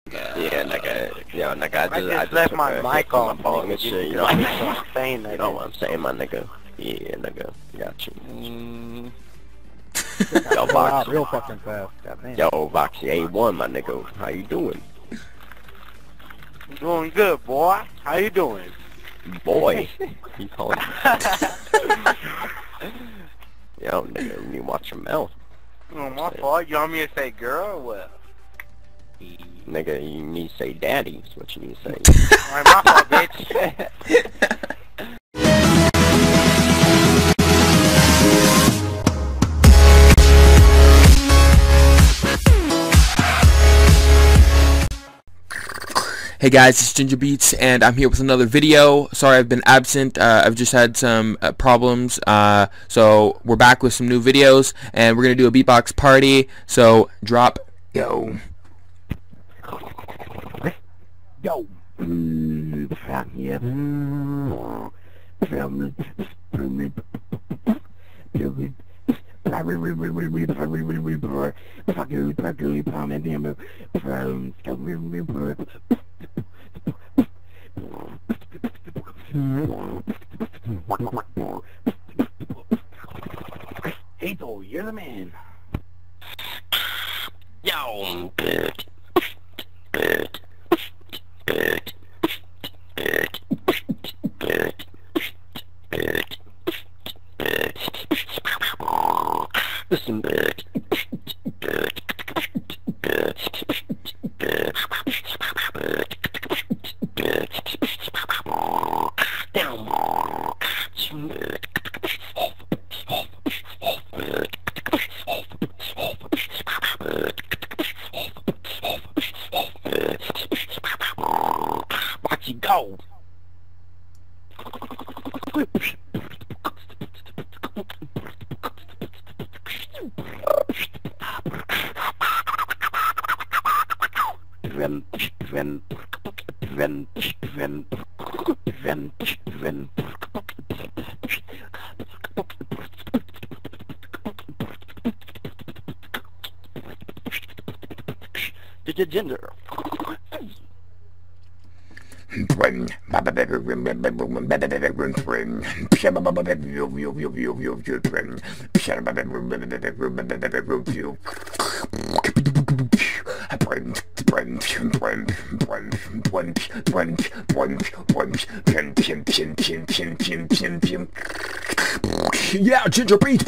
Yeah, nigga. Yo, nigga, I just left my mic on. My phone and shit, you know. Saying that. You know what I'm saying, my nigga? Yeah, nigga. Got you. Yo, Voxy. Real fucking fast. Yo, Voxy A1, my nigga. How you doing? Doing good, boy. How you doing? Boy. You calling Yo, nigga, you watch your mouth. Oh, my fault. You want me to say girl or what? Nigga, you need to say daddy. That's what you need to say. Alright, my fault, bitch. Hey guys, it's GingerBeats, and I'm here with another video. Sorry I've been absent. I've just had some problems. So we're back with some new videos, and we're gonna do a beatbox party. So drop, yo. Yo. Hazel, you're the man. Yo. Listen, watch it go. Ginger. Yeah, GingerBeats.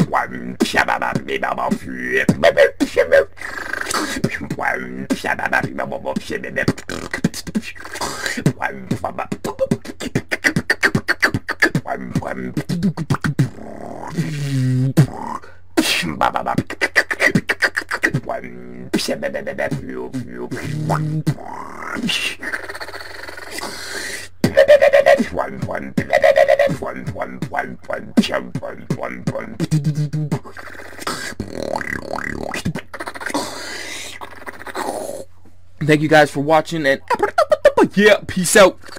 Thank you guys for watching, and yeah, peace out.